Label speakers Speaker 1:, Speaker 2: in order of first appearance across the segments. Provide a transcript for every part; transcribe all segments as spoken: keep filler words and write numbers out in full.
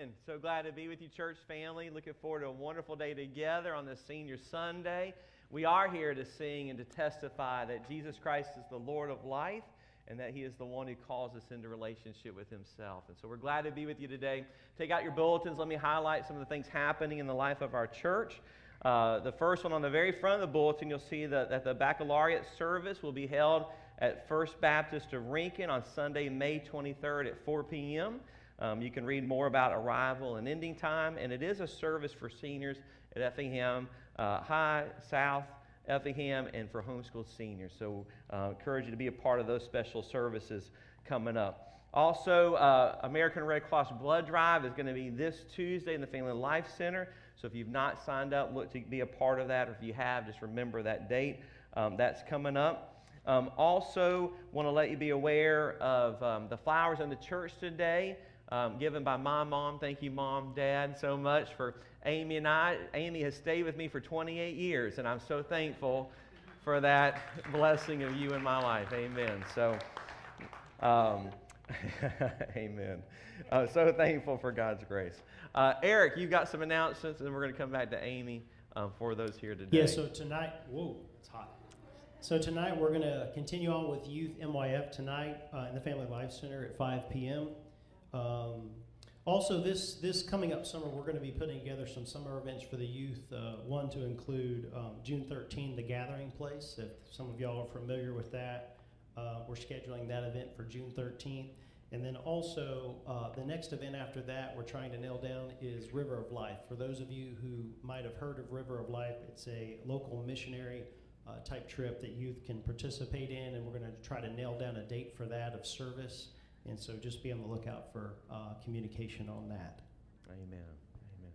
Speaker 1: Amen. So glad to be with you, church family. Looking forward to a wonderful day together on this Senior Sunday. We are here to sing and to testify that Jesus Christ is the Lord of life and that He is the one who calls us into relationship with Himself. And so we're glad to be with you today. Take out your bulletins. Let me highlight some of the things happening in the life of our church. Uh, the first one on the very front of the bulletin, you'll see that, that the baccalaureate service will be held at First Baptist of Rincon on Sunday, May twenty-third at four p m Um, you can read more about arrival and ending time, and it is a service for seniors at Effingham uh, High, South Effingham, and for homeschooled seniors. So uh, encourage you to be a part of those special services coming up. Also, uh, American Red Cross Blood Drive is going to be this Tuesday in the Family Life Center. So if you've not signed up, look to be a part of that, or if you have, just remember that date. Um, that's coming up. Um, also, want to let you be aware of um, the flowers in the church today. Um, given by my mom. Thank you, Mom, Dad, so much for Amy and I. Amy has stayed with me for twenty-eight years, and I'm so thankful for that blessing of you in my life. Amen. So, um, amen. Uh, so thankful for God's grace. Uh, Eric, you've got some announcements, and then we're going to come back to Amy um, for those here today.
Speaker 2: Yeah, so tonight, whoa, it's hot. So tonight we're going to continue on with Youth M Y F tonight uh, in the Family Life Center at five p m Um, also, this this coming up summer, we're going to be putting together some summer events for the youth. Uh, one to include um, June thirteenth, the Gathering Place. If some of y'all are familiar with that, uh, we're scheduling that event for June thirteenth. And then also, uh, the next event after that we're trying to nail down is River of Life. For those of you who might have heard of River of Life, it's a local missionary uh, type trip that youth can participate in, and we're going to try to nail down a date for that of service. And so just be on the lookout for uh, communication on that.
Speaker 1: Amen. Amen.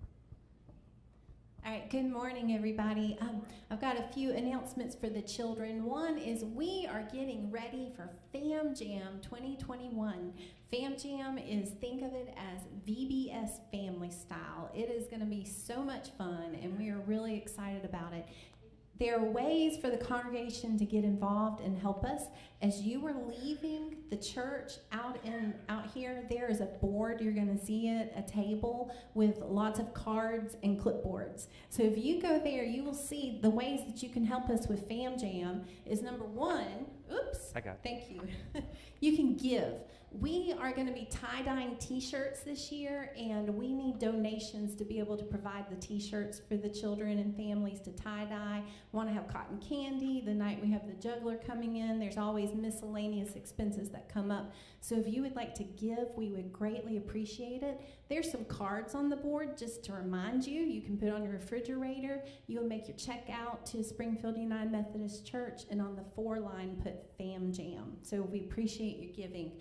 Speaker 3: All right, good morning, everybody. Um, I've got a few announcements for the children. One is we are getting ready for Fam Jam twenty twenty-one. Fam Jam is, think of it as V B S family style. It is going to be so much fun, and we are really excited about it. There are ways for the congregation to get involved and help us. As you are leaving the church out in out here, there is a board, you're going to see it, a table with lots of cards and clipboards. So if you go there, you will see the ways that you can help us with Fam Jam is number one, oops,
Speaker 1: I got it.
Speaker 3: Thank you. You can give. We are going to be tie-dyeing t-shirts this year, and we need donations to be able to provide the t-shirts for the children and families to tie-dye. We want to have cotton candy the night we have the juggler coming in. There's always miscellaneous expenses that come up. So if you would like to give, we would greatly appreciate it. There's some cards on the board just to remind you. You can put on your refrigerator. You'll make your check out to Springfield United Methodist Church, and on the four line put Fam Jam. So we appreciate your giving.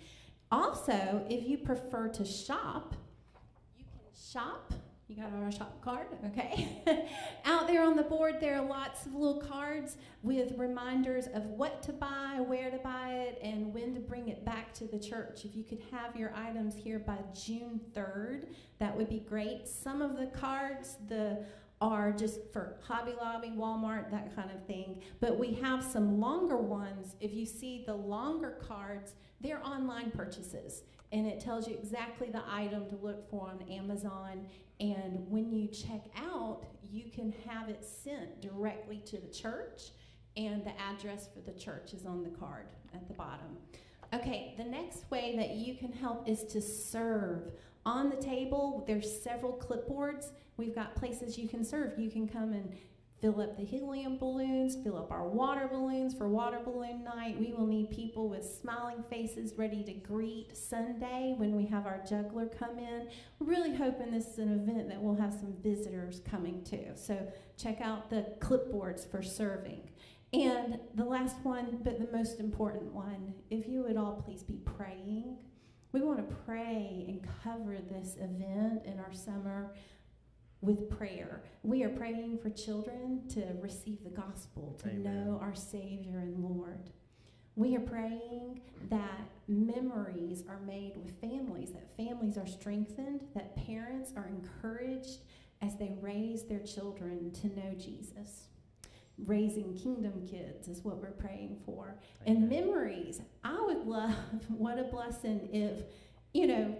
Speaker 3: Also, if you prefer to shop, you can shop. You got our shop card, okay? Out there on the board, there are lots of little cards with reminders of what to buy, where to buy it, and when to bring it back to the church. If you could have your items here by June third, that would be great. Some of the cards, the are just for Hobby Lobby, Walmart, that kind of thing. But we have some longer ones. If you see the longer cards, they're online purchases. And it tells you exactly the item to look for on Amazon. And when you check out, you can have it sent directly to the church. And the address for the church is on the card at the bottom. Okay, the next way that you can help is to serve. On the table, there's several clipboards. We've got places you can serve. You can come and fill up the helium balloons, fill up our water balloons for water balloon night. We will need people with smiling faces ready to greet Sunday when we have our juggler come in. We're really hoping this is an event that we'll have some visitors coming to. So check out the clipboards for serving. And the last one, but the most important one, if you would all please be praying. We want to pray and cover this event in our summer with prayer. We are praying for children to receive the gospel, to
Speaker 1: Amen.
Speaker 3: know our Savior and Lord. We are praying that memories are made with families, that families are strengthened, that parents are encouraged as they raise their children to know Jesus. Raising kingdom kids is what we're praying for.
Speaker 1: Amen.
Speaker 3: And memories, I would love, what a blessing if, you know,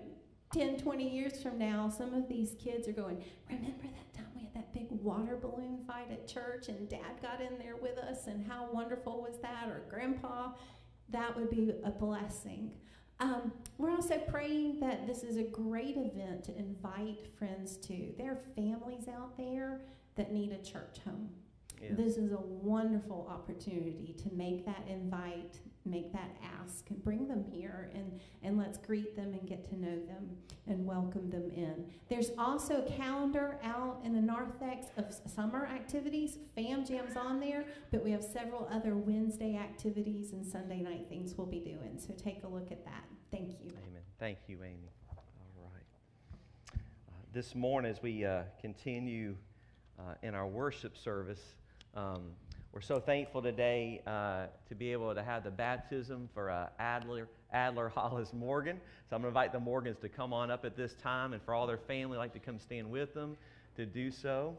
Speaker 3: ten, twenty years from now, some of these kids are going, remember that time we had that big water balloon fight at church and Dad got in there with us and how wonderful was that? Or Grandpa, that would be a blessing. Um, we're also praying that this is a great event to invite friends to. There are families out there that need a church home. Yeah. This is a wonderful opportunity to make that invite, make that ask, and bring them here, and, and let's greet them and get to know them and welcome them in. There's also a calendar out in the narthex of summer activities. Fam Jam's on there, but we have several other Wednesday activities and Sunday night things we'll be doing, so take a look at that. Thank you.
Speaker 1: Amen. Thank you, Amy. All right. Uh, this morning, as we uh, continue uh, in our worship service, um, we're so thankful today uh, to be able to have the baptism for uh, Adler, Adler Hollis Morgan. So I'm going to invite the Morgans to come on up at this time, and for all their family, I'd like to come stand with them to do so.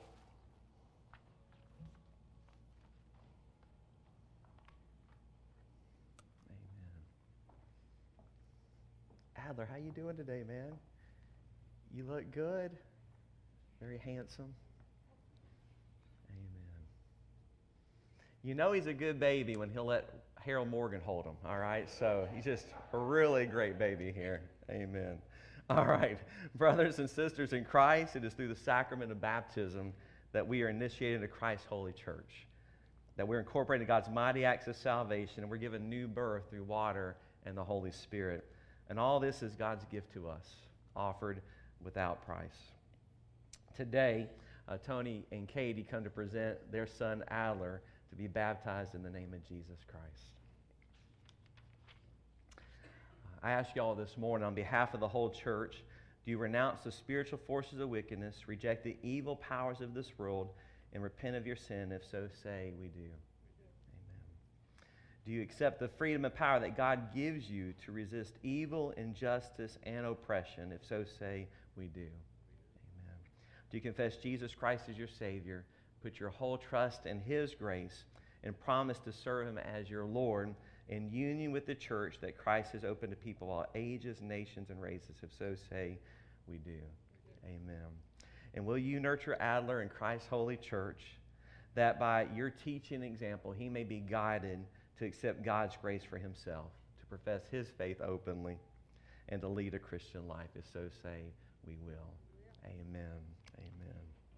Speaker 1: Amen. Adler, how you doing today, man? You look good. Very handsome. You know he's a good baby when he'll let Harold Morgan hold him, all right? So he's just a really great baby here. Amen. All right. Brothers and sisters in Christ, it is through the sacrament of baptism that we are initiated into Christ's holy church, that we're incorporated in God's mighty acts of salvation, and we're given new birth through water and the Holy Spirit. And all this is God's gift to us, offered without price. Today, uh, Tony and Katie come to present their son, Adler, to be baptized in the name of Jesus Christ. I ask you all this morning, on behalf of the whole church, do you renounce the spiritual forces of wickedness, reject the evil powers of this world, and repent of your sin? If so, say, we do. Amen. Do you accept the freedom and power that God gives you to resist evil, injustice, and oppression? If so, say, we do. Amen. Do you confess Jesus Christ as your Savior? Put your whole trust in His grace and promise to serve Him as your Lord in union with the church that Christ has opened to people of all ages, nations, and races. If so, say, we do. Amen. And will you nurture Adler in Christ's holy church, that by your teaching and example, he may be guided to accept God's grace for himself, to profess his faith openly, and to lead a Christian life? If so, say, we will. Amen. Amen.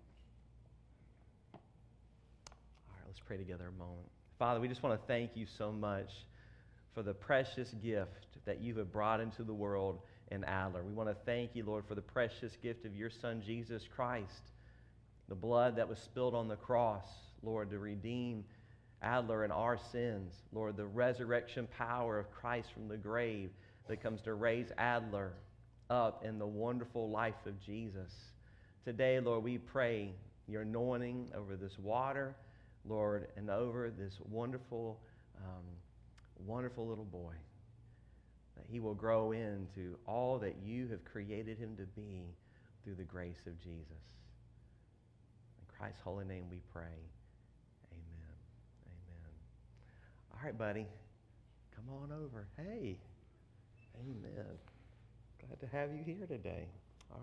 Speaker 1: Let's pray together a moment. Father, we just want to thank you so much for the precious gift that you have brought into the world in Adler. We want to thank you, Lord, for the precious gift of your Son, Jesus Christ, the blood that was spilled on the cross, Lord, to redeem Adler and our sins. Lord, the resurrection power of Christ from the grave that comes to raise Adler up in the wonderful life of Jesus. Today, Lord, we pray your anointing over this water, Lord, and over this wonderful, um, wonderful little boy, that he will grow into all that you have created him to be through the grace of Jesus. In Christ's holy name we pray. Amen. Amen. All right, buddy. Come on over. Hey. Amen. Glad to have you here today. All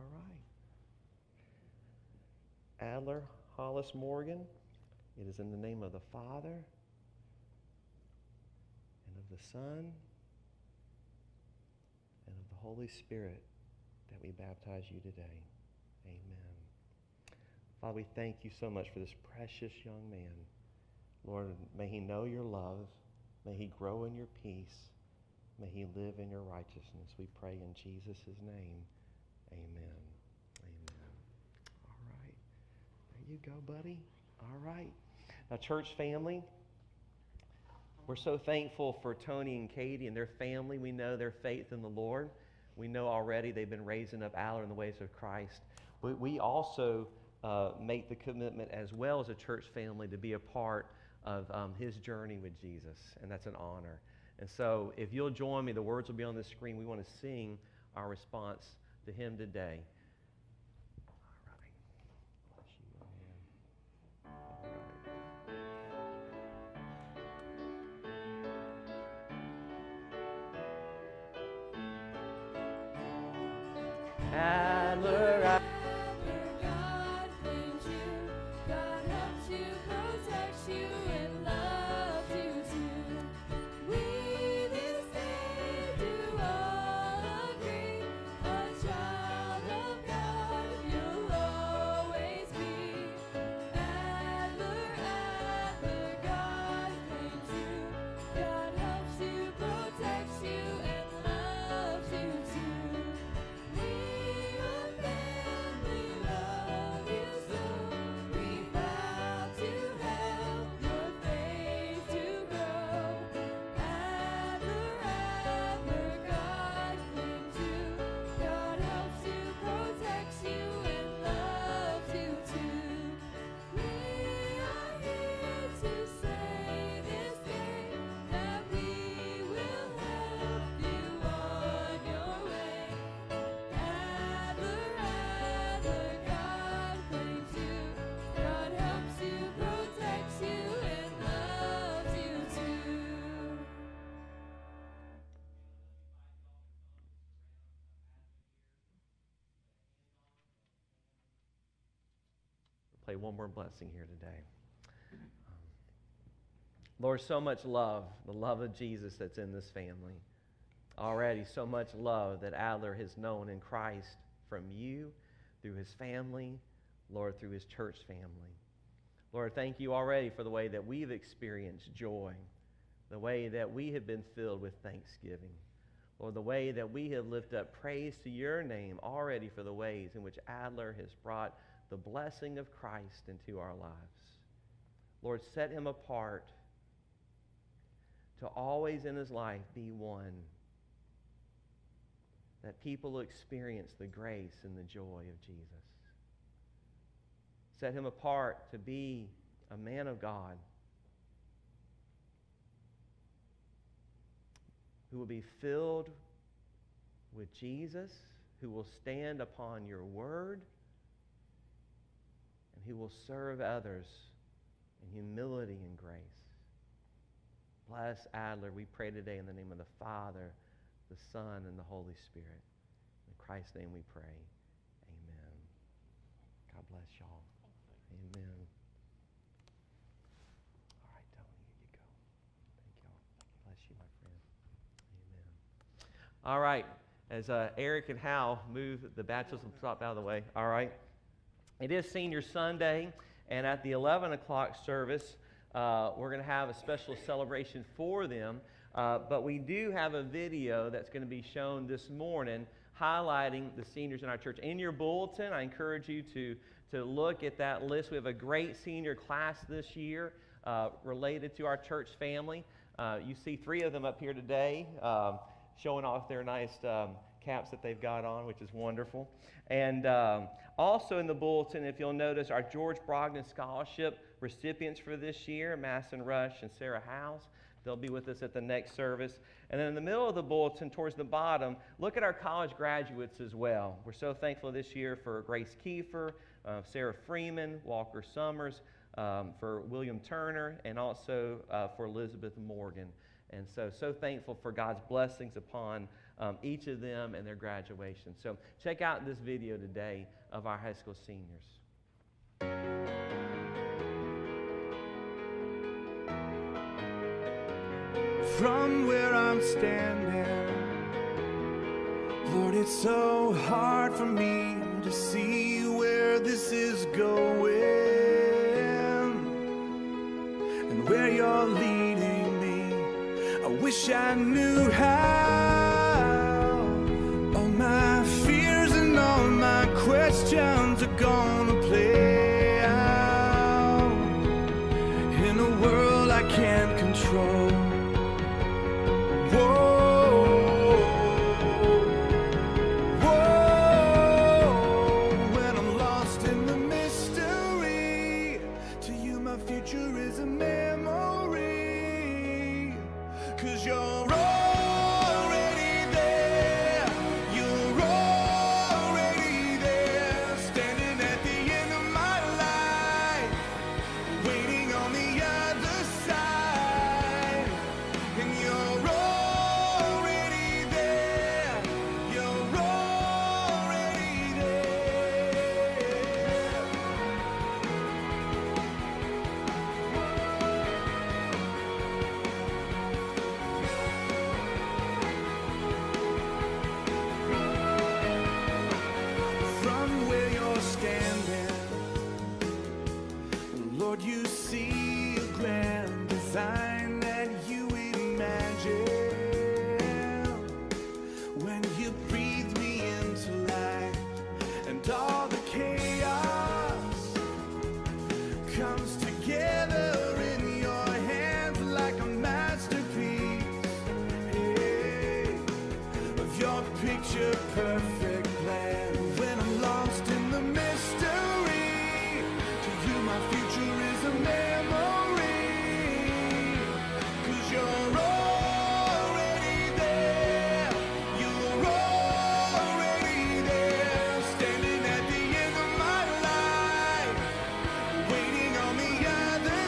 Speaker 1: right. Adler Hollis Morgan. It is in the name of the Father, and of the Son, and of the Holy Spirit that we baptize you today. Amen. Father, we thank you so much for this precious young man. Lord, may he know your love. May he grow in your peace. May he live in your righteousness. We pray in Jesus' name. Amen. Amen. All right. There you go, buddy. All right. Now, church family, we're so thankful for Tony and Katie and their family. We know their faith in the Lord. We know already they've been raising up Adler in the ways of Christ. But we also uh, make the commitment as well as a church family to be a part of um, his journey with Jesus, and that's an honor. And so if you'll join me, the words will be on the screen. We want to sing our response to him today. Adler, Adler. Play one more blessing here today. Um, Lord, so much love, the love of Jesus that's in this family. Already so much love that Adler has known in Christ from you, through his family, Lord, through his church family. Lord, thank you already for the way that we've experienced joy, the way that we have been filled with thanksgiving. Lord, the way that we have lifted up praise to your name already for the ways in which Adler has brought the blessing of Christ into our lives. Lord, set him apart to always in his life be one that people will experience the grace and the joy of Jesus. Set him apart to be a man of God who will be filled with Jesus, who will stand upon your word, and who will serve others in humility and grace. Bless Adler, we pray today in the name of the Father, the Son, and the Holy Spirit. In Christ's name we pray. Amen. God bless y'all. Amen. All right, Tony, here you go. Thank y'all. Bless you, my friend. Amen. All right, as uh, Eric and Hal move the baptism stop out of the way, all right. It is Senior Sunday, and at the eleven o'clock service, uh, we're going to have a special celebration for them. Uh, but we do have a video that's going to be shown this morning highlighting the seniors in our church. In your bulletin, I encourage you to, to look at that list. We have a great senior class this year uh, related to our church family. Uh, you see three of them up here today um, showing off their nice um, caps that they've got on, which is wonderful. And um, also in the bulletin, if you'll notice, our George Brogdon Scholarship recipients for this year, Masson Rush and Sarah House. They'll be with us at the next service. And then in the middle of the bulletin, towards the bottom, look at our college graduates as well. We're so thankful this year for Grace Kiefer, uh, Sarah Freeman, Walker Summers, um, for William Turner, and also uh, for Elizabeth Morgan. And so, so thankful for God's blessings upon um, each of them and their graduation. So check out this video today of our high school seniors.
Speaker 4: From where I'm standing, Lord, it's so hard for me to see where this is going and where you're leading me. I wish I knew how. All my fears and all my questions are gonna play out in a world I can't control. Already sign that you imagine when you breathe me into life, and all the chaos comes together in your hands like a masterpiece, hey, of your picture perfect plan. When I'm lost in the mystery, to you my future is a memory, 'cause you're already there, you're already there, standing at the end of my life, waiting on the other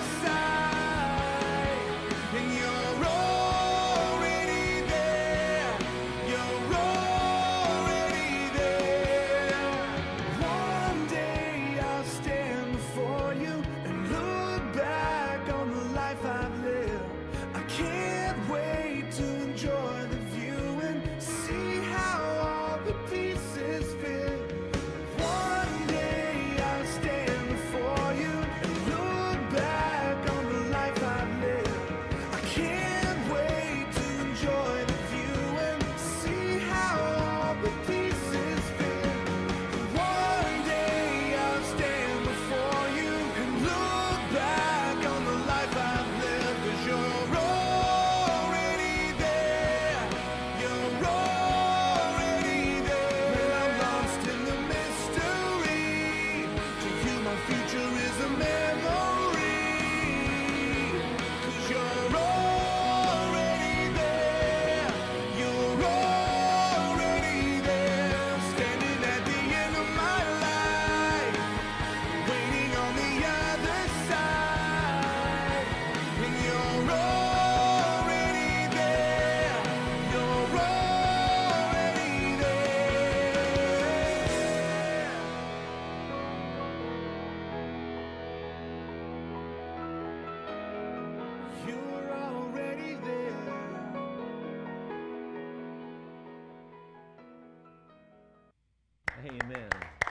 Speaker 4: side, and you're already there, you're already there. One day I'll stand before you and look back on the life I've lived. I can't wait to enjoy the view and see how all the pieces fit. One day I'll stand before you and look back on the life I've lived. I can't wait to enjoy the view and see how all the pieces fit. One day I'll stand before you and look back on the life I've lived, 'cause you're already there, you're already there. When I'm lost in the mystery, to you my future is a memory, 'cause you're already there, you're already there, standing at the end of my life, waiting on the other side, and you're already there, you're already there. You're already there.
Speaker 1: Amen.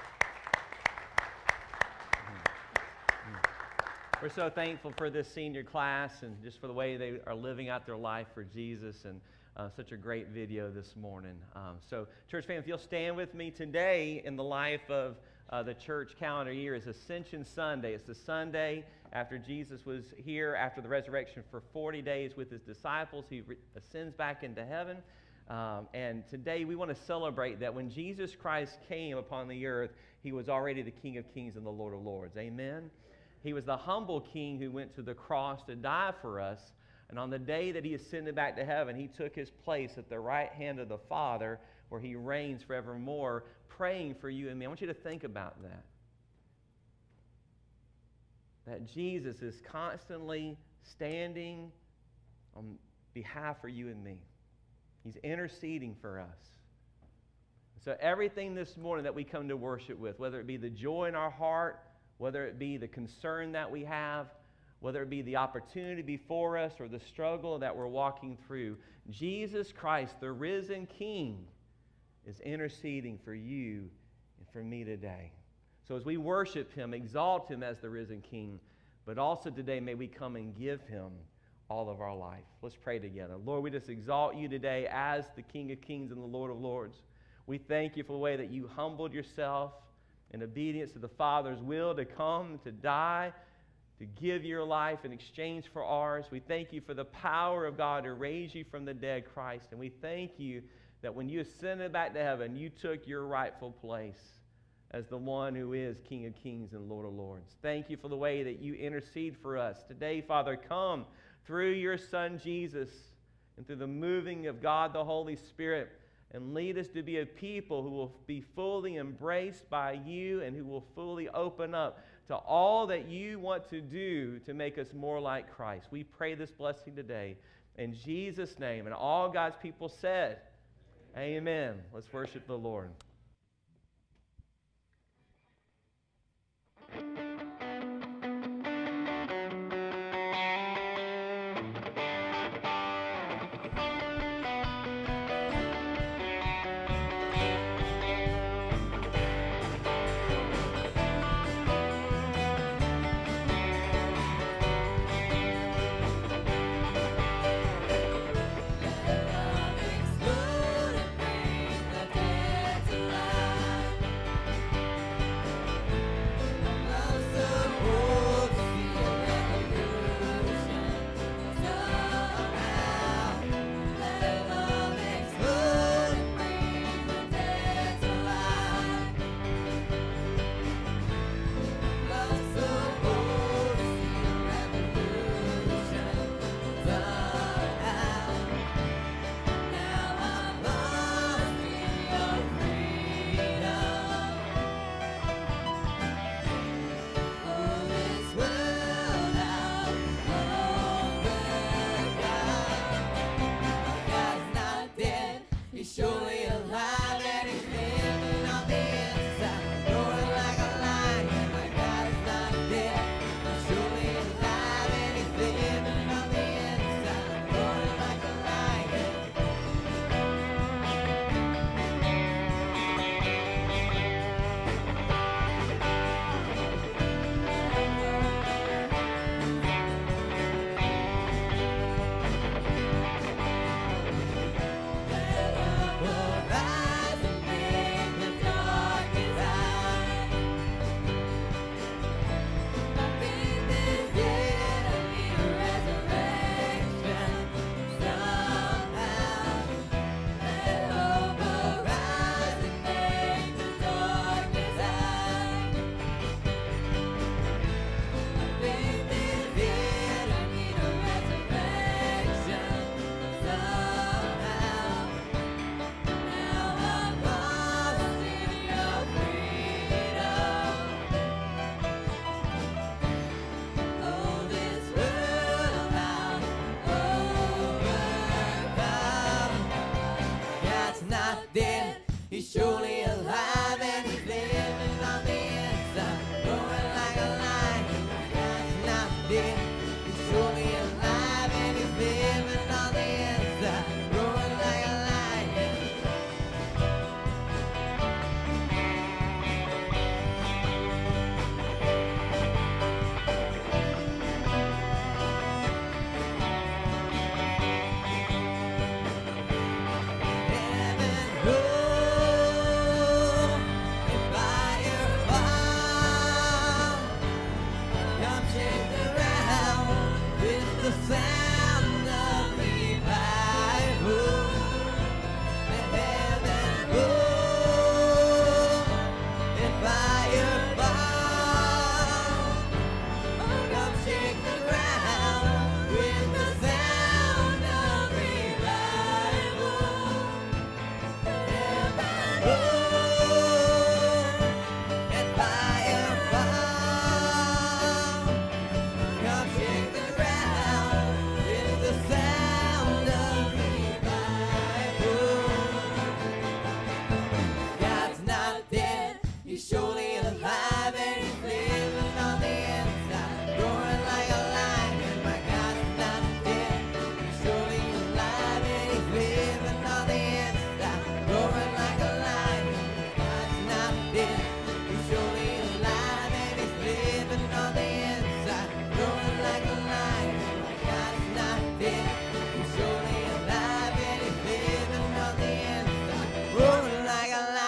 Speaker 1: We're so thankful for this senior class and just for the way they are living out their life for Jesus, and uh, such a great video this morning. Um, so, church family, if you'll stand with me today in the life of uh, the church calendar year is Ascension Sunday. It's the Sunday after Jesus was here after the resurrection for forty days with his disciples. He re- ascends back into heaven. Um, and today we want to celebrate that when Jesus Christ came upon the earth, he was already the King of Kings and the Lord of Lords. Amen? He was the humble King who went to the cross to die for us. And on the day that he ascended back to heaven, he took his place at the right hand of the Father, where he reigns forevermore, praying for you and me. I want you to think about that. That Jesus is constantly standing on behalf for you and me. He's interceding for us. So everything this morning that we come to worship with, whether it be the joy in our heart, whether it be the concern that we have, whether it be the opportunity before us or the struggle that we're walking through, Jesus Christ, the risen King, is interceding for you and for me today. So as we worship him, exalt him as the risen King, but also today may we come and give him all of our life. Let's pray together. Lord, we just exalt you today as the King of Kings and the Lord of Lords. We thank you for the way that you humbled yourself in obedience to the Father's will to come, to die, to give your life in exchange for ours. We thank you for the power of God to raise you from the dead, Christ. And we thank you that when you ascended back to heaven, you took your rightful place as the one who is King of Kings and Lord of Lords. Thank you for the way that you intercede for us. Today, Father, come through your Son, Jesus, and through the moving of God the Holy Spirit, and lead us to be a people who will be fully embraced by you and who will fully open up to all that you want to do to make us more like Christ. We pray this blessing today in Jesus' name. And all God's people said, amen. Let's worship the Lord.
Speaker 5: sound of revival. Let heaven roll and fire fall. Come shake the ground with the sound of revival. Heaven roll and fire fall. Come shake the ground with the sound of revival. God's not dead, He's surely alive, and He's living on the inside, roaring like a lion. My God's not dead, He's surely alive, and He's living on the inside, roaring like a lion. God's not dead, He's surely alive, and He's living on the inside, roaring like a lion. My God's not dead, He's surely alive, and He's living on the inside, roaring like a lion.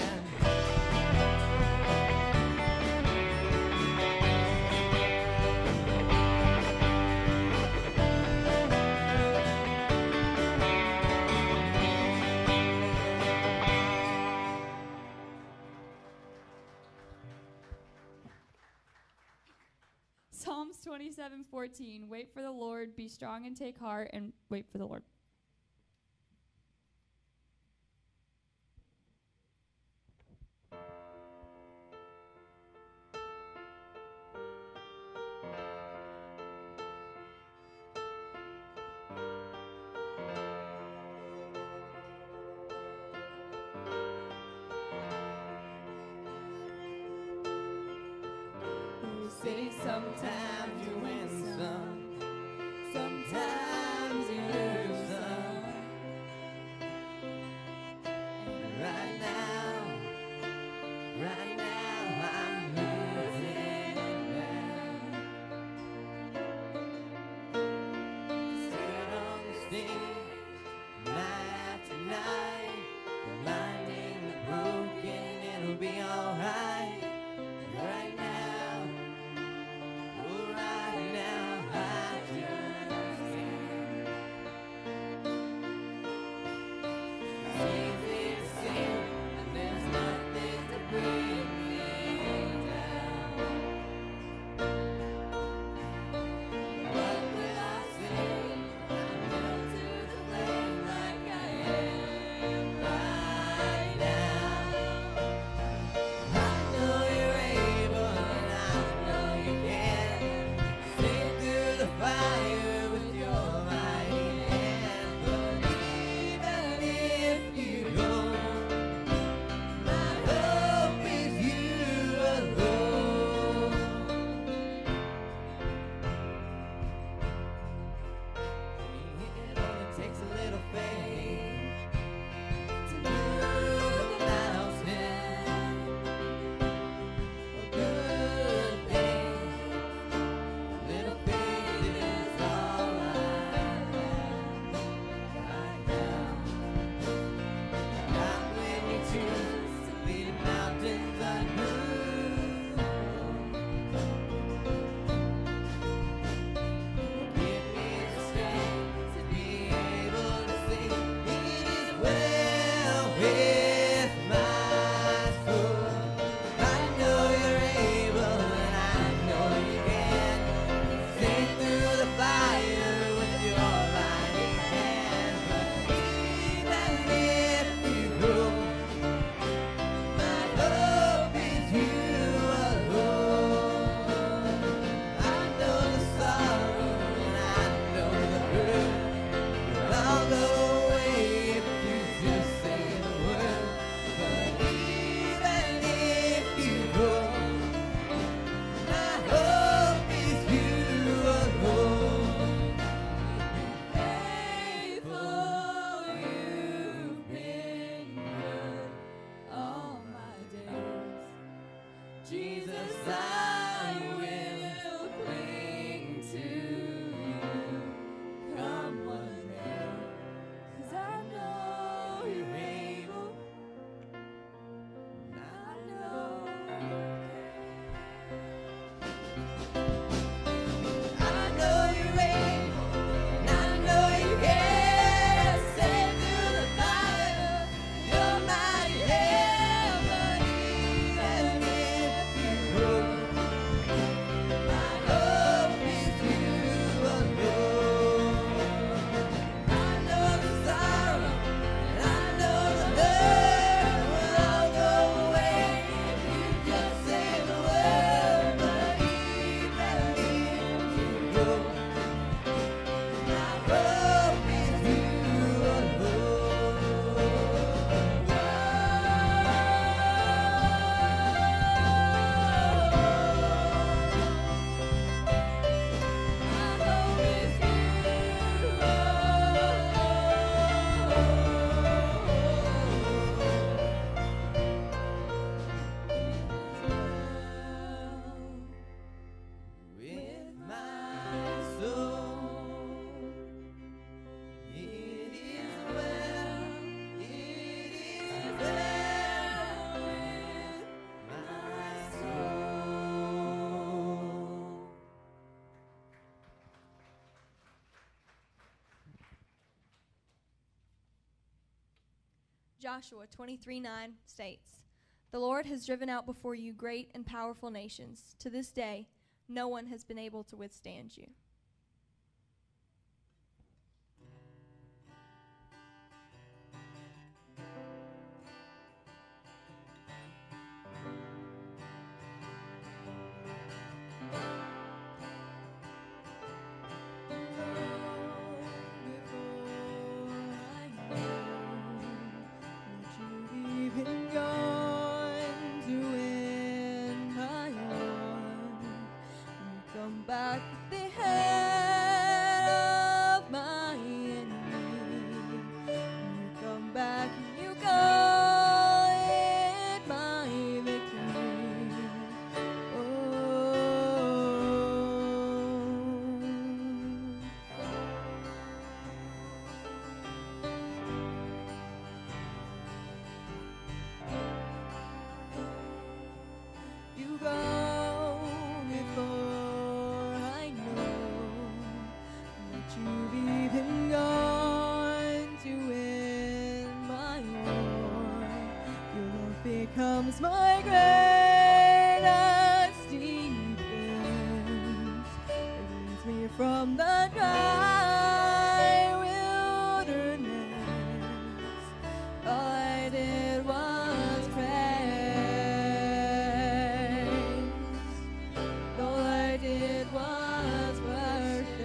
Speaker 6: Psalms twenty-seven fourteen. Wait for the Lord, be strong and take heart, and wait for the Lord.
Speaker 5: Say sometimes you win some, sometimes you lose some. Right now, right now I'm losing ground. Stood on the stage night after night, reminding the broken it'll be alright. Right now. Right now, I just can't. It's easy to see, and there's nothing to bring me down. What will I say? I'm held to the flame like I am right now. I know you're able, and I know you can. Sing through the fire with your mighty hand. But even if you go, my hope is you alone. It only takes a little faith to move a mountain. A good thing. Little faith is all I have right now. Not when you choose to lead mountains unmoved. Give me the strength to be able to say it is well with my soul. I know you're able, and I know you can. Sing through the fire with your mighty hand. But even if you go, my hope is you alone. I know the sorrow and I know the hurt. You'll all go away if you just say the word. But even if you go, my hope is you alone. Faithful, you've been good all my days. Jesus, I will cling to you. Come one day, 'cause I know you're able. I know you can. I know you're able.
Speaker 7: Joshua twenty-three nine states, "The Lord has driven out before you great and powerful nations. To this day, no one has been able to withstand you."
Speaker 8: Back the head of my enemy. You come back and you guide my victory. Oh. You go before. You've even gone to win my war. Your love becomes my greatest defense. It leads me from the dry wilderness. All I did was praise. All I did was worship.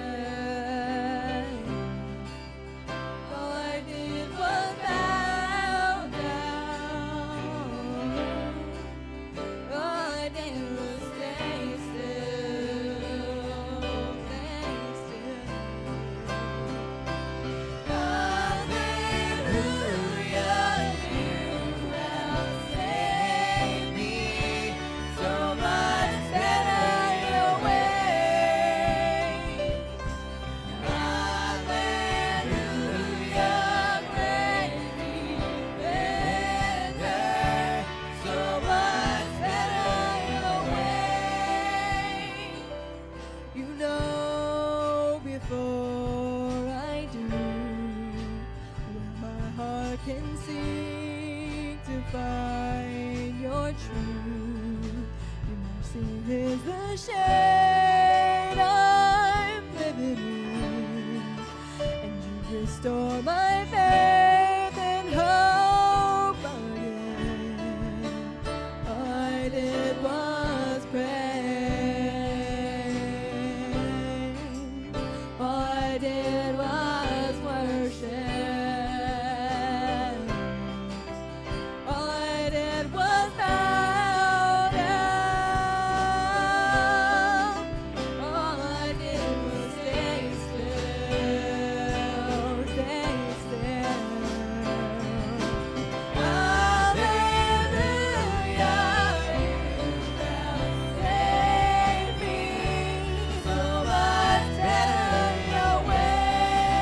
Speaker 8: Can seek to find your truth. Your mercy is the shade I'm living in, and you restore my faith and hope again. All I did was pray. All I did was worship. Way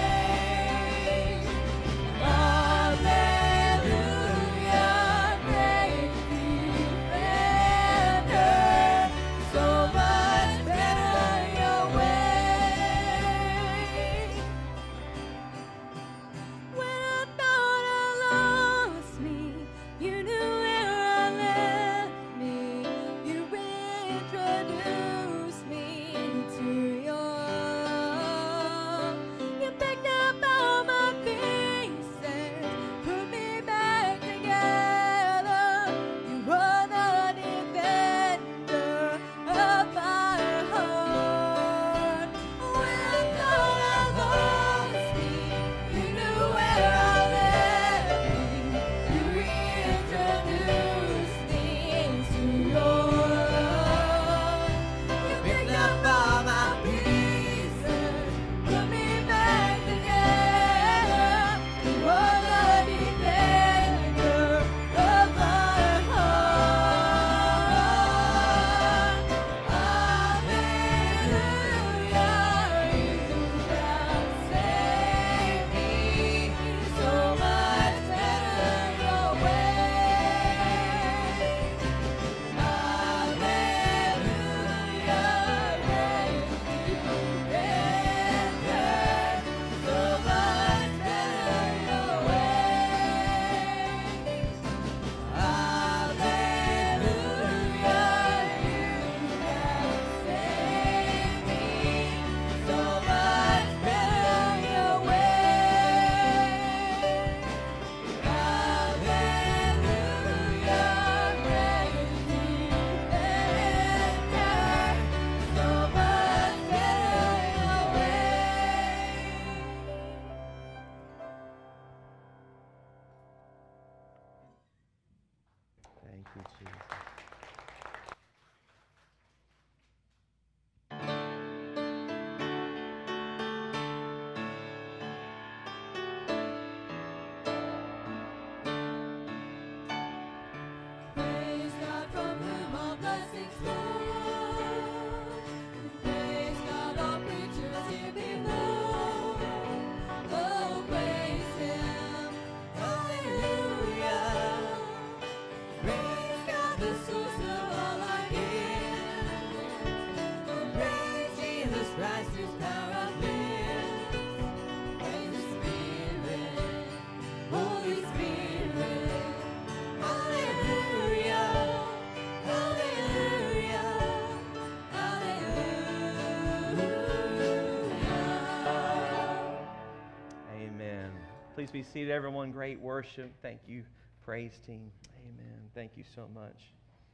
Speaker 1: Please be seated, everyone. Great worship. Thank you, praise team. Amen. Thank you so much.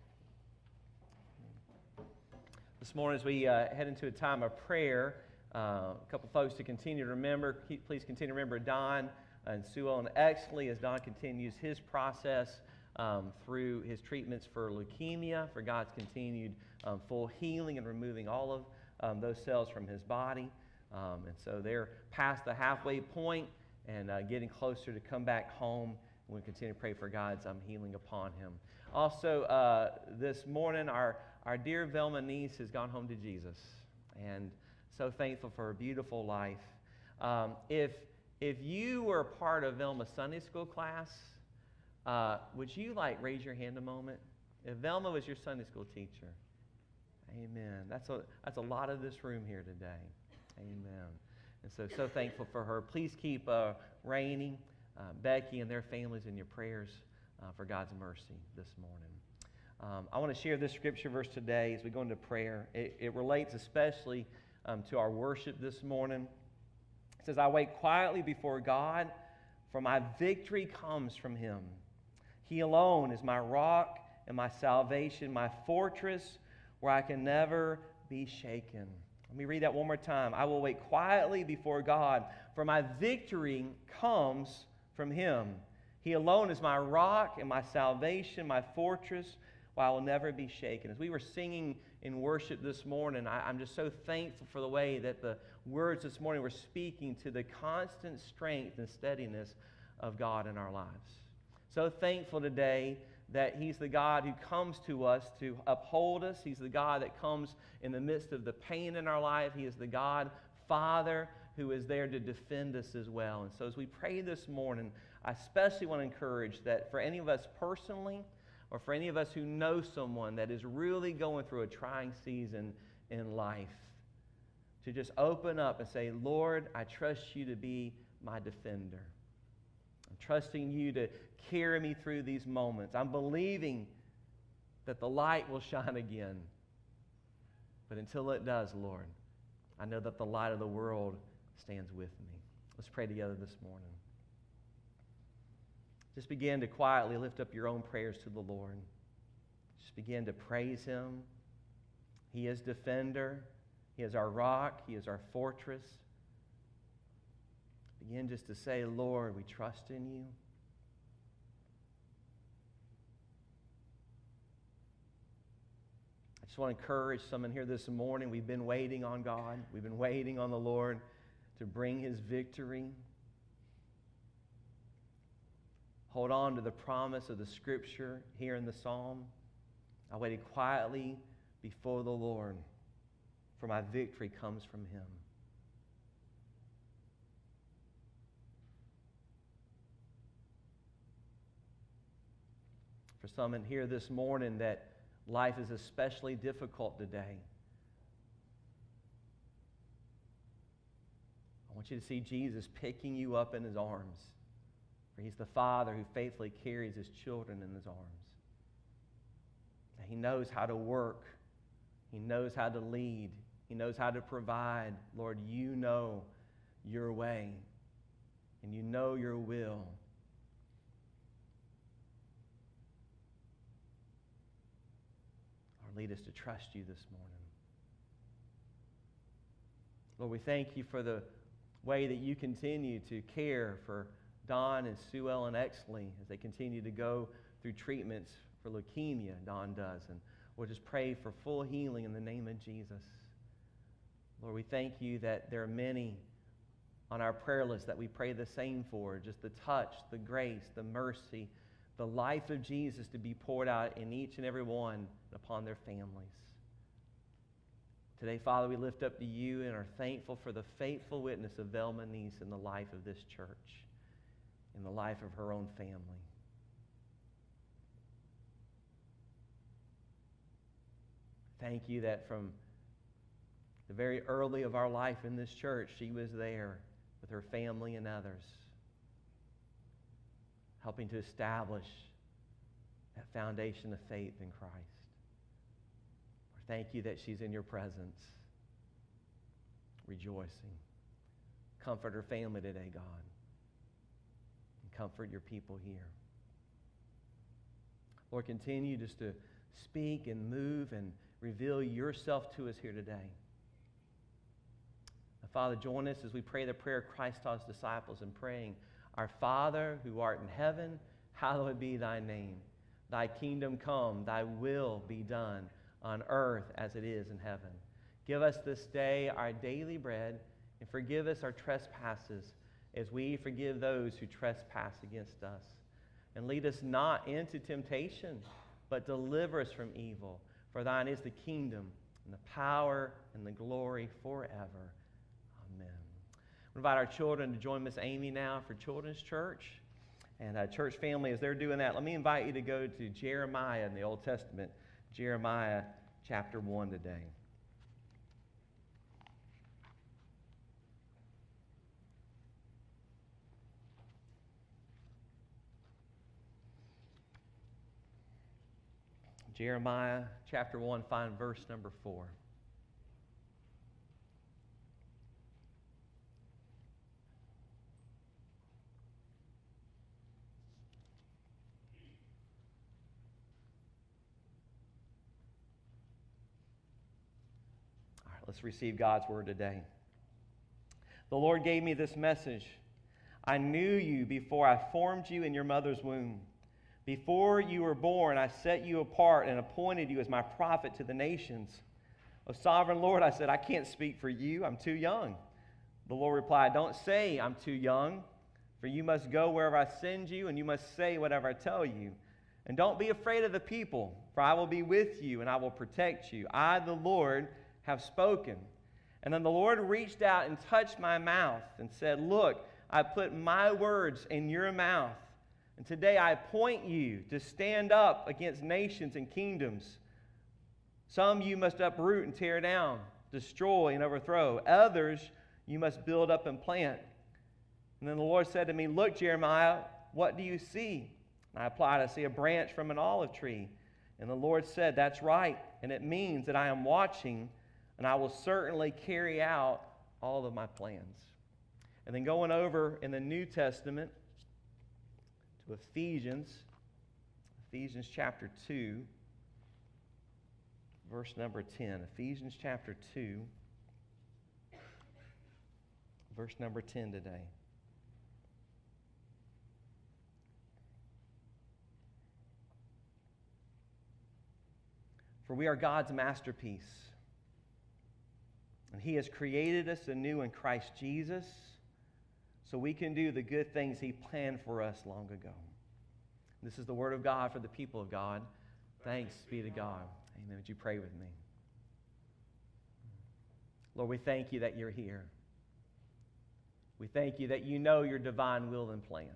Speaker 1: This morning, as we uh, head into a time of prayer, uh, a couple folks to continue to remember. Please continue to remember Don and Sue Ellen Exley as Don continues his process um, through his treatments for leukemia, for God's continued um, full healing and removing all of um, those cells from his body. Um, and so they're past the halfway point and uh, getting closer to come back home. We continue to pray for God's um, healing upon him. Also, uh, this morning, our, our dear Velma niece has gone home to Jesus. And so thankful for her beautiful life. Um, if, if you were part of Velma's Sunday school class, uh, would you like raise your hand a moment? If Velma was your Sunday school teacher, amen. That's a, that's a lot of this room here today. Amen. And so, so thankful for her. Please keep uh, Rainey, uh, Becky, and their families in your prayers uh, for God's mercy this morning. Um, I want to share this scripture verse today as we go into prayer. It, it relates especially um, to our worship this morning. It says, I wait quietly before God, for my victory comes from him. He alone is my rock and my salvation, my fortress where I can never be shaken. Let me read that one more time. I will wait quietly before God, for my victory comes from him. He alone is my rock and my salvation, my fortress, where I will never be shaken. As we were singing in worship this morning, I, I'm just so thankful for the way that the words this morning were speaking to the constant strength and steadiness of God in our lives. So thankful today that he's the God who comes to us to uphold us. He's the God that comes in the midst of the pain in our life. He is the God, Father, who is there to defend us as well. And so as we pray this morning, I especially want to encourage that for any of us personally, or for any of us who know someone that is really going through a trying season in life, to just open up and say, Lord, I trust you to be my defender. I'm trusting you to carry me through these moments. I'm believing that the light will shine again. But until it does, Lord, I know that the light of the world stands with me. Let's pray together this morning. Just begin to quietly lift up your own prayers to the Lord. Just begin to praise him. He is defender. He is our rock. He is our fortress. Begin just to say, Lord, we trust in you. I just want to encourage someone here this morning. We've been waiting on God. We've been waiting on the Lord to bring his victory. Hold on to the promise of the scripture here in the psalm. I waited quietly before the Lord, for my victory comes from him. For some in here this morning that life is especially difficult today, I want you to see Jesus picking you up in his arms. For he's the Father who faithfully carries his children in his arms. That he knows how to work. He knows how to lead. He knows how to provide. Lord, you know your way, and you know your will. Lord, lead us to trust you this morning. Lord, we thank you for the way that you continue to care for Don and Sue Ellen Exley as they continue to go through treatments for leukemia, Don does. And we'll just pray for full healing in the name of Jesus. Lord, we thank you that there are many on our prayer list that we pray the same for, just the touch, the grace, the mercy, the life of Jesus to be poured out in each and every one upon their families. Today, Father, we lift up to you and are thankful for the faithful witness of Velma Niece in the life of this church, in the life of her own family. Thank you that from the very early of our life in this church, she was there with her family and others, helping to establish that foundation of faith in Christ. Lord, thank you that she's in your presence, rejoicing. Comfort her family today, God. comfort your people here. Lord, continue just to speak and move and reveal yourself to us here today. Now, Father, join us as we pray the prayer Christ taught his disciples in praying, Our Father, who art in heaven, hallowed be thy name. Thy kingdom come, thy will be done on earth as it is in heaven. Give us this day our daily bread, and forgive us our trespasses as we forgive those who trespass against us. And lead us not into temptation, but deliver us from evil. For thine is the kingdom, and the power, and the glory forever. Amen. We invite our children to join Miss Amy now for Children's Church. And uh, church family, as they're doing that, let me invite you to go to Jeremiah in the Old Testament, Jeremiah chapter one today. Jeremiah chapter one, find verse number four. All right, let's receive God's word today. The Lord gave me this message. I knew you before I formed you in your mother's womb. Before you were born, I set you apart and appointed you as my prophet to the nations. O sovereign Lord, I said, I can't speak for you. I'm too young. The Lord replied, don't say I'm too young, for you must go wherever I send you, and you must say whatever I tell you. And don't be afraid of the people, for I will be with you, and I will protect you. I, the Lord, have spoken. And then the Lord reached out and touched my mouth and said, look, I put my words in your mouth. And today I appoint you to stand up against nations and kingdoms. Some you must uproot and tear down, destroy and overthrow. Others you must build up and plant. And then the Lord said to me, look, Jeremiah, what do you see? And I replied, I see a branch from an olive tree. And the Lord said, that's right. And it means that I am watching, and I will certainly carry out all of my plans. And then going over in the New Testament, Ephesians, Ephesians chapter two, verse number ten. Ephesians chapter two, verse number ten today. For we are God's masterpiece, and He has created us anew in Christ Jesus, so we can do the good things He planned for us long ago. This is the word of God for the people of God. Thanks be to God. Amen. Would you pray with me? Lord, we thank you that you're here. We thank you that you know your divine will and plan.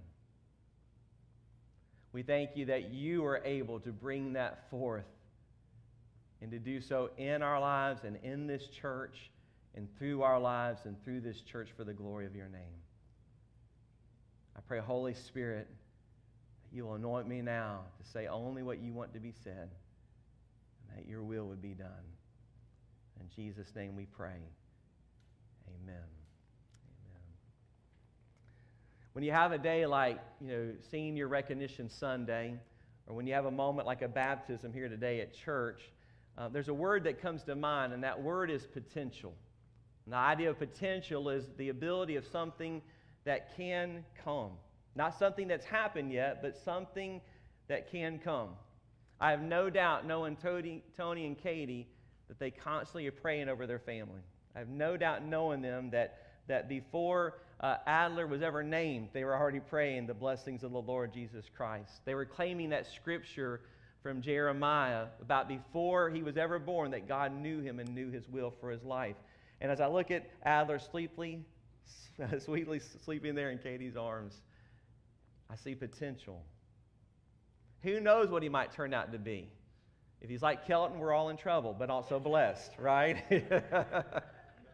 Speaker 1: We thank you that you are able to bring that forth and to do so in our lives and in this church and through our lives and through this church for the glory of your name. I pray, Holy Spirit, that you will anoint me now to say only what you want to be said, and that your will would be done. In Jesus' name we pray. Amen. Amen. When you have a day like, you know, Senior Recognition Sunday, or when you have a moment like a baptism here today at church, uh, there's a word that comes to mind, and that word is potential. And the idea of potential is the ability of something that can come. Not something that's happened yet, but something that can come. I have no doubt, knowing Tony, Tony and Katie, that they constantly are praying over their family. I have no doubt knowing them that, that before uh, Adler was ever named, they were already praying the blessings of the Lord Jesus Christ. They were claiming that scripture from Jeremiah about before he was ever born, that God knew him and knew his will for his life. And as I look at Adler sleepily, sweetly sleeping there in Katie's arms, I see potential. Who knows what he might turn out to be? If he's like Kelton, we're all in trouble, but also blessed, right? But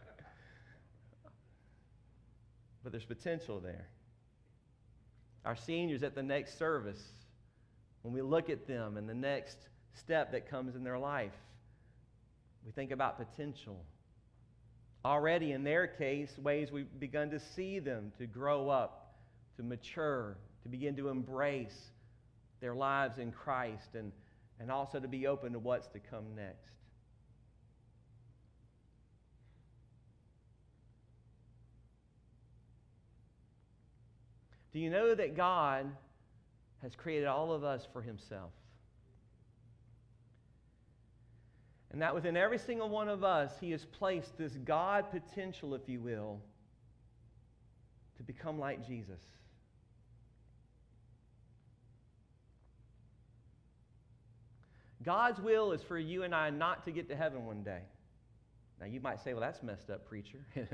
Speaker 1: there's potential there. Our seniors at the next service, when we look at them and the next step that comes in their life, we think about potential. Already in their case, ways we've begun to see them to grow up, to mature, to begin to embrace their lives in Christ and, and also to be open to what's to come next. Do you know that God has created all of us for Himself? And that within every single one of us, He has placed this God potential, if you will, to become like Jesus. God's will is for you and I not to get to heaven one day. Now you might say, well, that's messed up, preacher.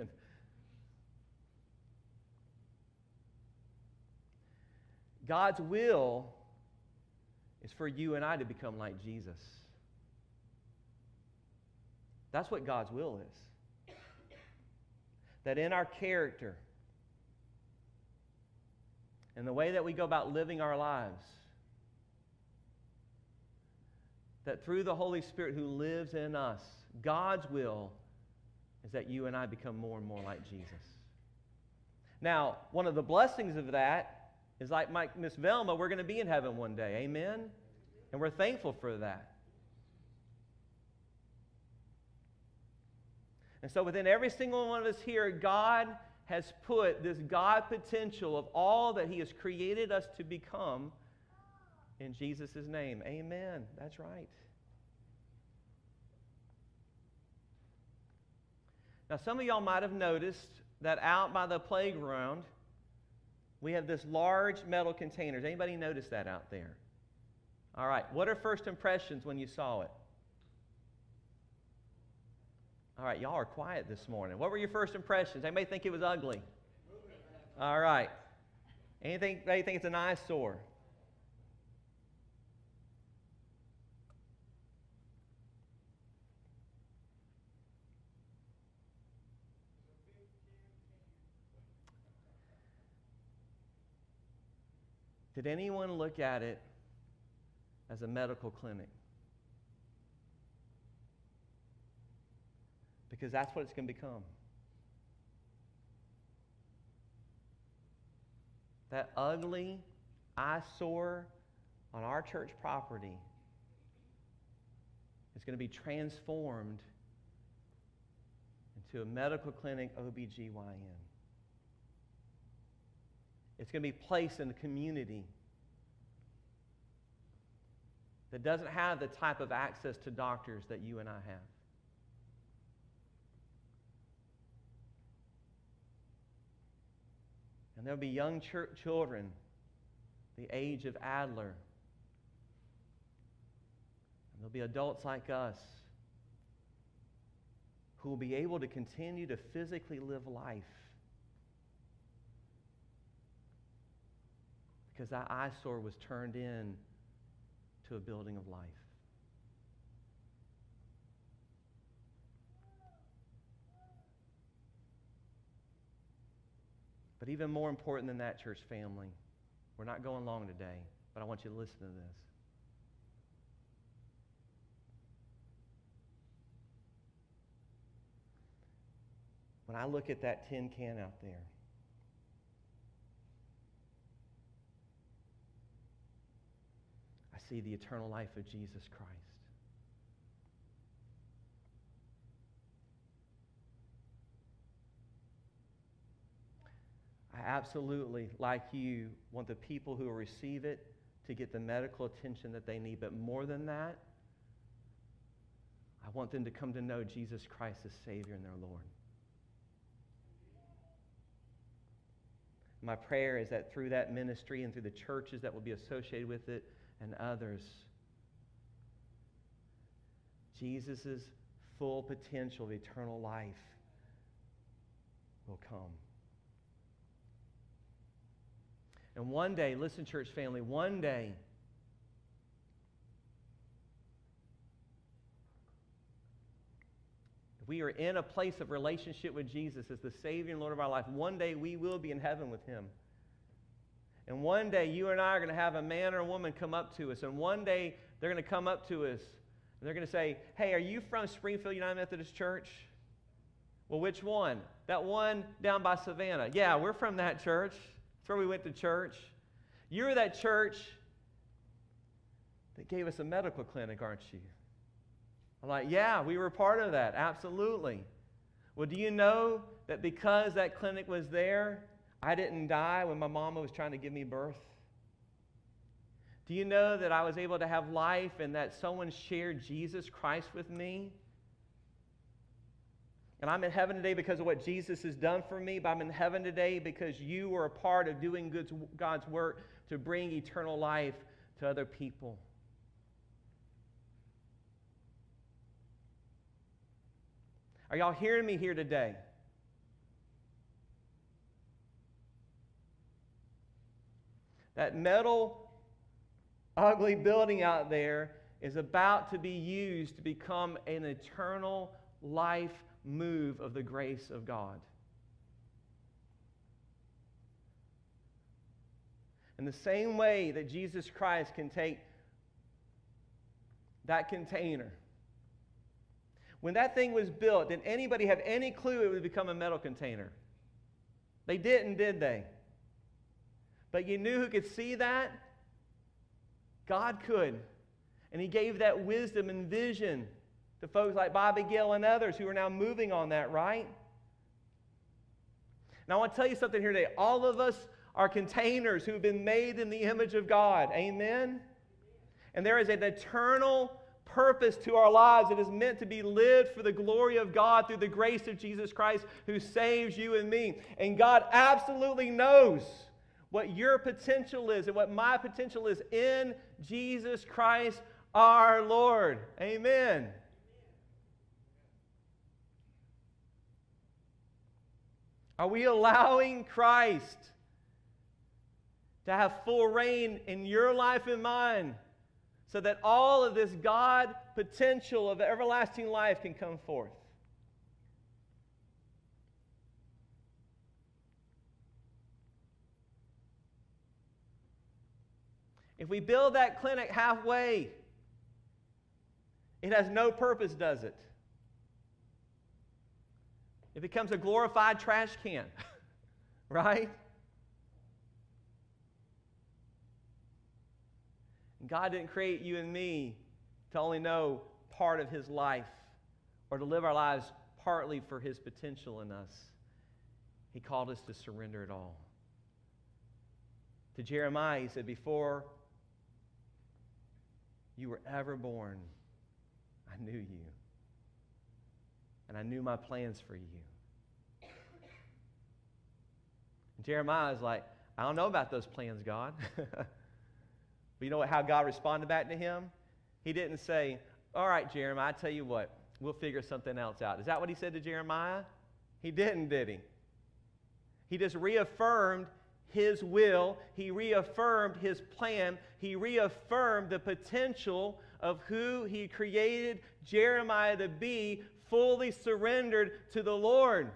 Speaker 1: God's will is for you and I to become like Jesus. That's what God's will is. That in our character and the way that we go about living our lives, that through the Holy Spirit who lives in us, God's will is that you and I become more and more like Jesus. Now, one of the blessings of that is like my Miss Velma, we're going to be in heaven one day. Amen? And we're thankful for that. And so within every single one of us here, God has put this God potential of all that He has created us to become in Jesus' name. Amen. That's right. Now, some of y'all might have noticed that out by the playground, we have this large metal containers. Anybody notice that out there? All right. What are first impressions when you saw it? All right. Y'all are quiet this morning. What were your first impressions? Anybody think it was ugly? All right. Anything, anybody think it's an eyesore? Did anyone look at it as a medical clinic? Because that's what it's going to become. That ugly eyesore on our church property is going to be transformed into a medical clinic O B G Y N. It's going to be placed in a community that doesn't have the type of access to doctors that you and I have. And there'll be young ch- children, the age of Adler. And there'll be adults like us who will be able to continue to physically live life because that eyesore was turned in to a building of life. But even more important than that, church family, we're not going long today, but I want you to listen to this. When I look at that tin can out there, I see the eternal life of Jesus Christ. I absolutely, like you, want the people who receive it to get the medical attention that they need. But more than that, I want them to come to know Jesus Christ as Savior and their Lord. My prayer is that through that ministry and through the churches that will be associated with it and others, Jesus' full potential of eternal life will come. And one day, listen, church family, one day, if we are in a place of relationship with Jesus as the Savior and Lord of our life, one day we will be in heaven with Him. And one day you and I are going to have a man or a woman come up to us. And one day they're going to come up to us and they're going to say, hey, are you from Springfield United Methodist Church? Well, which one? That one down by Savannah. Yeah, we're from that church. That's where we went to church. You're that church that gave us a medical clinic, aren't you? I'm like, yeah, we were part of that, absolutely. Well, do you know that because that clinic was there, I didn't die when my mama was trying to give me birth? Do you know that I was able to have life and that someone shared Jesus Christ with me? And I'm in heaven today because of what Jesus has done for me, but I'm in heaven today because you were a part of doing God's work to bring eternal life to other people. Are y'all hearing me here today? That metal, ugly building out there is about to be used to become an eternal life move of the grace of God. In the same way that Jesus Christ can take that container. When that thing was built, did anybody have any clue it would become a metal container? They didn't, did they? But you knew who could see that? God could. And He gave that wisdom and vision to folks like Bobby Gill and others who are now moving on that, right? Now I want to tell you something here today. All of us are containers who have been made in the image of God. Amen? And there is an eternal purpose to our lives that is meant to be lived for the glory of God through the grace of Jesus Christ who saves you and me. And God absolutely knows what your potential is and what my potential is in Jesus Christ our Lord. Amen. Are we allowing Christ to have full reign in your life and mine so that all of this God potential of everlasting life can come forth? If we build that clinic halfway, it has no purpose, does it? It becomes a glorified trash can, right? And God didn't create you and me to only know part of His life or to live our lives partly for His potential in us. He called us to surrender it all. To Jeremiah, He said, before you were ever born, I knew you. And I knew my plans for you. And Jeremiah is like, I don't know about those plans, God. But you know what, how God responded back to him? He didn't say, all right, Jeremiah, I tell you what, we'll figure something else out. Is that what he said to Jeremiah? He didn't, did he? He just reaffirmed His will. He reaffirmed His plan. He reaffirmed the potential of who He created Jeremiah to be, fully surrendered to the Lord.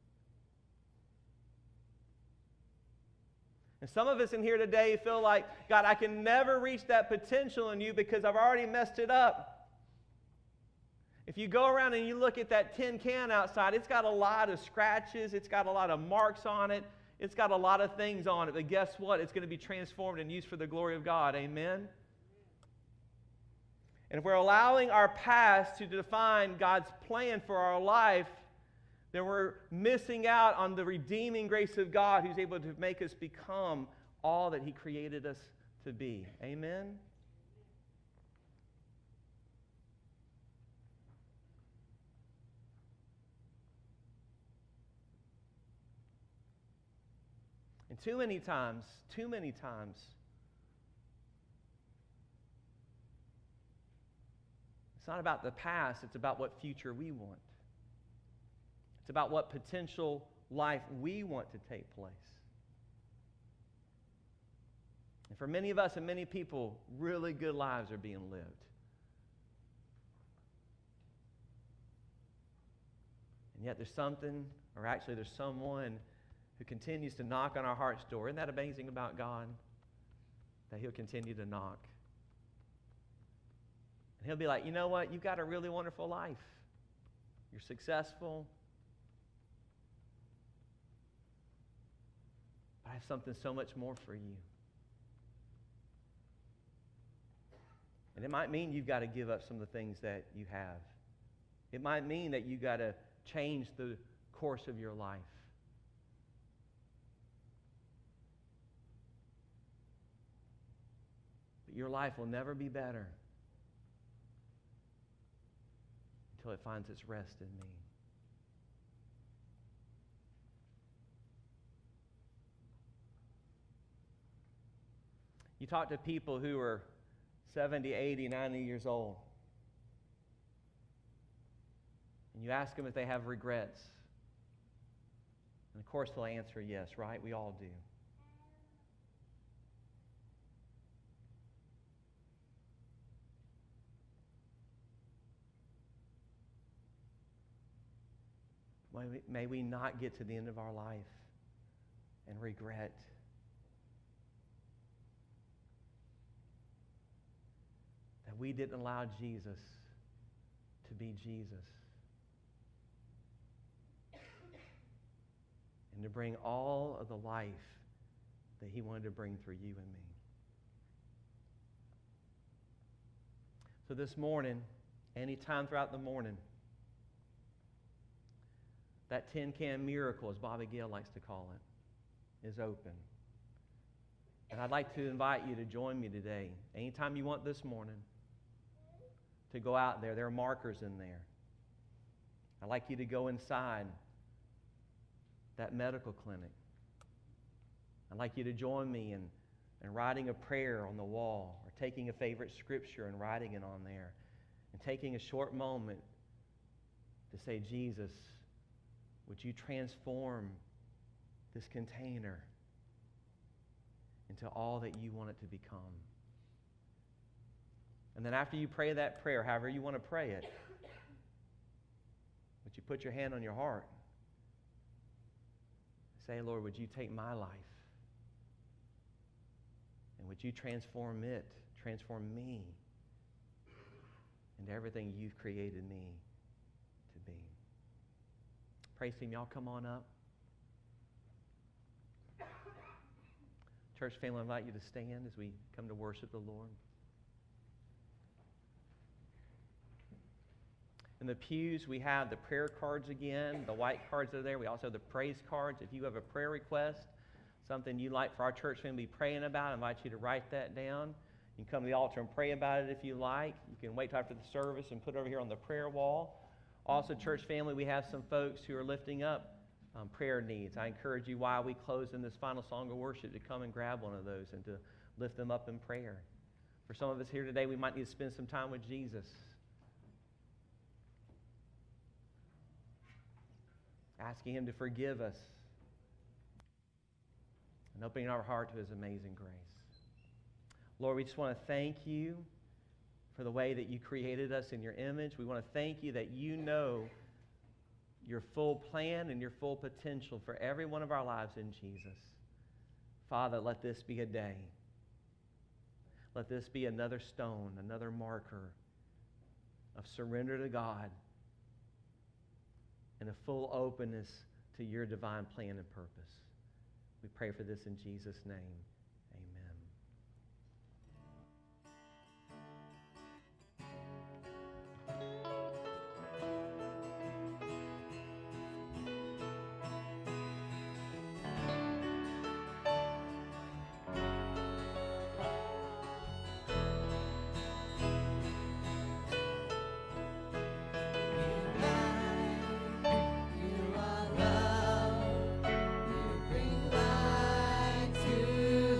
Speaker 1: And some of us in here today feel like, God, I can never reach that potential in you because I've already messed it up. If you go around and you look at that tin can outside, it's got a lot of scratches, it's got a lot of marks on it, it's got a lot of things on it, but guess what? It's going to be transformed and used for the glory of God. Amen? And if we're allowing our past to define God's plan for our life, then we're missing out on the redeeming grace of God who's able to make us become all that He created us to be. Amen? And too many times, too many times, it's not about the past, it's about what future we want. It's about what potential life we want to take place. And for many of us and many people, really good lives are being lived. And yet there's something, or actually there's someone who continues to knock on our heart's door. Isn't that amazing about God? That He'll continue to knock. And He'll be like, you know what? You've got a really wonderful life. You're successful. But I have something so much more for you. And it might mean you've got to give up some of the things that you have. It might mean that you've got to change the course of your life. But your life will never be better until it finds its rest in me. You talk to people who are seventy, eighty, ninety years old, and you ask them if they have regrets. And of course they'll answer yes, right? We all do. May we, may we not get to the end of our life and regret. That we didn't allow Jesus to be Jesus. And to bring all of the life that he wanted to bring through you and me. So this morning, anytime throughout the morning, that tin can miracle, as Bobby Gale likes to call it, is open. And I'd like to invite you to join me today. Anytime you want this morning, to go out there. There are markers in there. I'd like you to go inside that medical clinic. I'd like you to join me in, in writing a prayer on the wall, or taking a favorite scripture and writing it on there, and taking a short moment to say, Jesus, would you transform this container into all that you want it to become? And then after you pray that prayer, however you want to pray it, would you put your hand on your heart and say, Lord, would you take my life and would you transform it, transform me into everything you've created me to be. Praise team, y'all come on up. Church family, I invite you to stand as we come to worship the Lord. In the pews, we have the prayer cards again. The white cards are there. We also have the praise cards. If you have a prayer request, something you'd like for our church family to be praying about, I invite you to write that down. You can come to the altar and pray about it if you like. You can wait till after the service and put it over here on the prayer wall. Also, church family, we have some folks who are lifting up um, prayer needs. I encourage you, while we close in this final song of worship, to come and grab one of those and to lift them up in prayer. For some of us here today, we might need to spend some time with Jesus. Asking him to forgive us and opening our heart to his amazing grace. Lord, we just want to thank you for the way that you created us in your image. We want to thank you that you know your full plan and your full potential for every one of our lives in Jesus. Father, let this be a day. Let this be another stone, another marker of surrender to God and a full openness to your divine plan and purpose. We pray for this in Jesus' name. Amen.
Speaker 5: You are love, you bring light to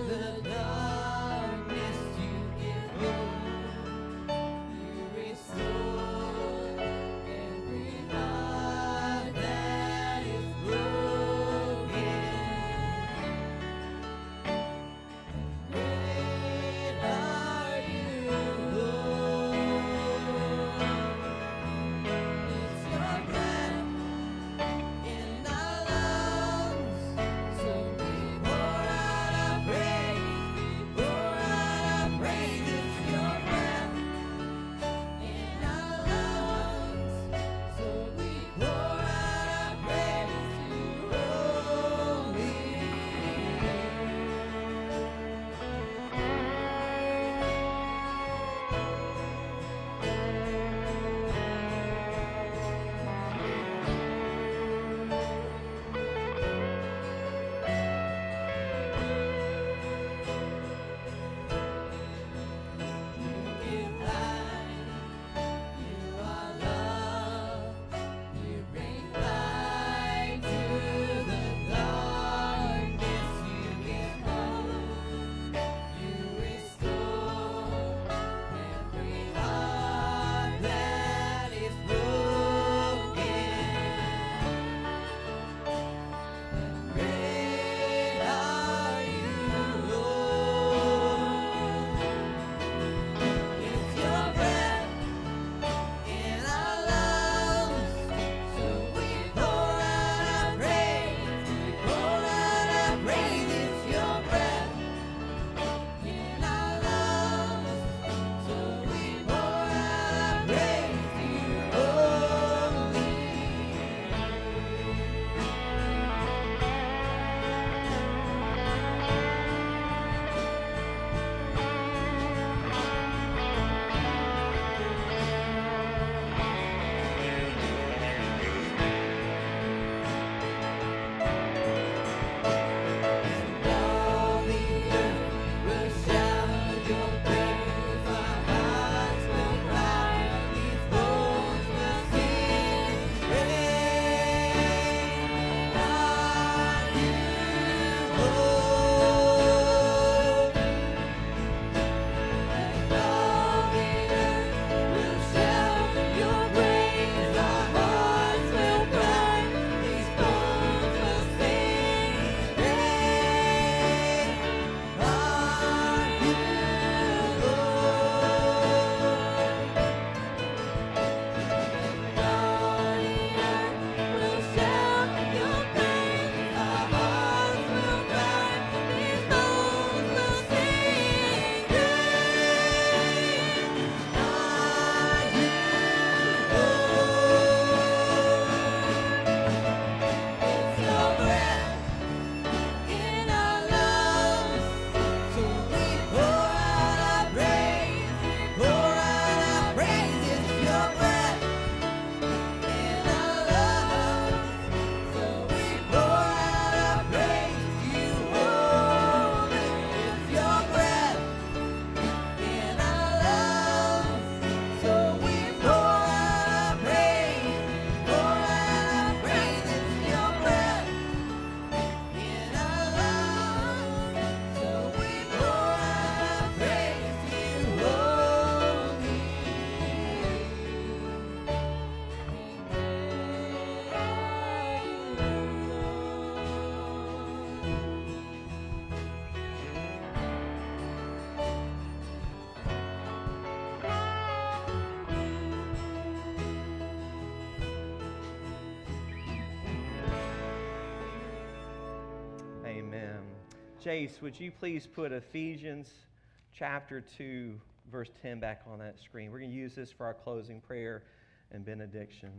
Speaker 1: Jace, would you please put Ephesians chapter two, verse ten back on that screen? We're going to use this for our closing prayer and benediction.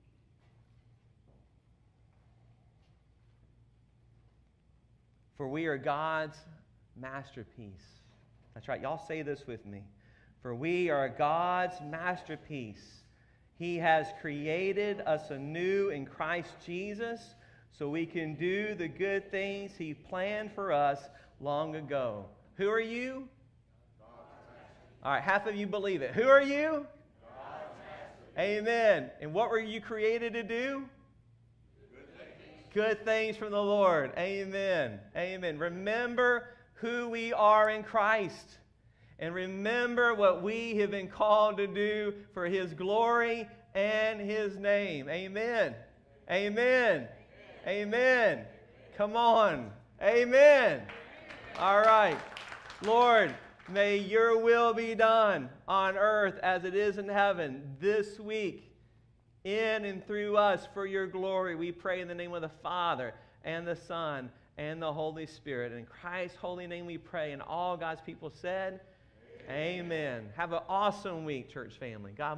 Speaker 1: For we are God's masterpiece. That's right. Y'all say this with me. For we are God's masterpiece. He has created us anew in Christ Jesus so we can do the good things He planned for us long ago. Who are you? All right, half of you believe it. Who are you? Amen. And what were you created to do? Good things. Good things from the Lord. Amen. Amen. Remember who we are in Christ. And remember what we have been called to do for His glory and His name. Amen. Amen. Amen. Come on. Amen. All right. Lord, may your will be done on earth as it is in heaven this week, in and through us for your glory. We pray in the name of the Father and the Son and the Holy Spirit. In Christ's holy name we pray. And all God's people said, Amen. Amen. Have an awesome week, church family. God